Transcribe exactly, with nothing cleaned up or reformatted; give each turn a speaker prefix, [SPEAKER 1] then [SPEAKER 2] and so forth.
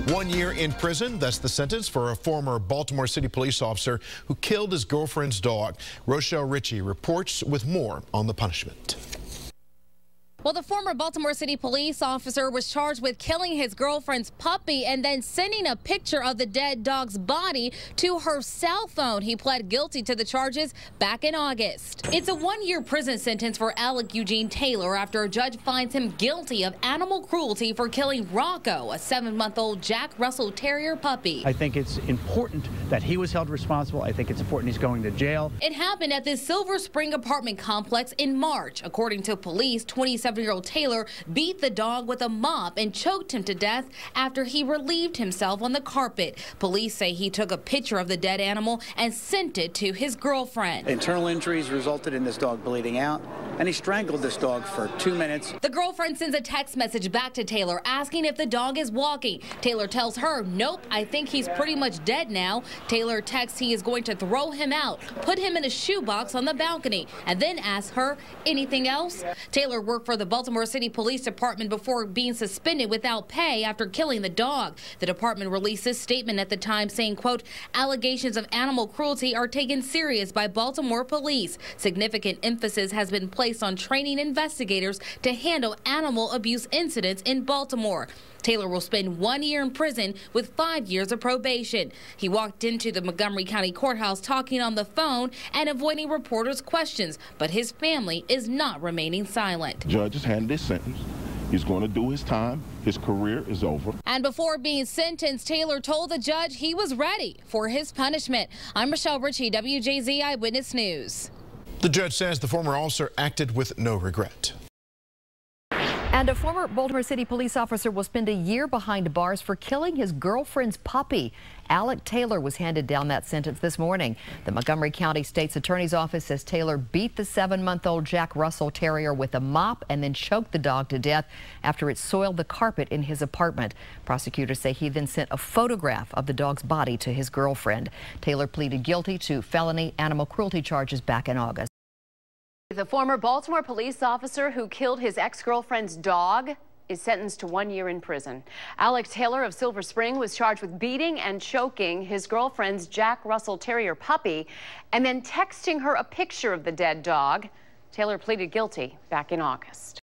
[SPEAKER 1] One year in prison, that's the sentence for a former Baltimore City police officer who killed his girlfriend's dog. Rochelle Ritchie reports with more on the punishment.
[SPEAKER 2] Well, the former Baltimore City police officer was charged with killing his girlfriend's puppy and then sending a picture of the dead dog's body to her cell phone. He pled guilty to the charges back in August. It's a one-year prison sentence for Alec Eugene Taylor after a judge finds him guilty of animal cruelty for killing Rocco, a seven-month-old Jack Russell Terrier puppy.
[SPEAKER 3] I think it's important that he was held responsible. I think it's important he's going to jail.
[SPEAKER 2] It happened at this Silver Spring apartment complex in March. According to police, twenty-seven-year-old Taylor beat the dog with a mop and choked him to death after he relieved himself on the carpet. Police say he took a picture of the dead animal and sent it to his girlfriend.
[SPEAKER 4] Internal injuries resulted in this dog bleeding out, and he strangled this dog for two minutes.
[SPEAKER 2] The girlfriend sends a text message back to Taylor asking if the dog is walking. Taylor tells her, "Nope, I think he's pretty much dead now." Taylor texts he is going to throw him out, put him in a shoebox on the balcony, and then asks her, "Anything else?" Taylor worked for the Baltimore City Police Department before being suspended without pay after killing the dog. The department released this statement at the time saying, quote, "Allegations of animal cruelty are taken serious by Baltimore police. Significant emphasis has been placed on training investigators to handle animal abuse incidents in Baltimore." Taylor will spend one year in prison with five years of probation. He walked into the Montgomery County Courthouse talking on the phone and avoiding reporters' questions, but his family is not remaining silent.
[SPEAKER 5] The judge has handed his sentence. He's going to do his time. His career is over.
[SPEAKER 2] And before being sentenced, Taylor told the judge he was ready for his punishment. I'm Rochelle Ritchie, W J Z Eyewitness News.
[SPEAKER 1] The judge says the former officer acted with no regret.
[SPEAKER 6] And a former Baltimore City police officer will spend a year behind bars for killing his girlfriend's puppy. Alec Taylor was handed down that sentence this morning. The Montgomery County State's Attorney's Office says Taylor beat the seven-month-old Jack Russell Terrier with a mop and then choked the dog to death after it soiled the carpet in his apartment. Prosecutors say he then sent a photograph of the dog's body to his girlfriend. Taylor pleaded guilty to felony animal cruelty charges back in August.
[SPEAKER 7] The former Baltimore police officer who killed his ex-girlfriend's dog is sentenced to one year in prison. Alec Taylor of Silver Spring was charged with beating and choking his girlfriend's Jack Russell Terrier puppy and then texting her a picture of the dead dog. Taylor pleaded guilty back in August.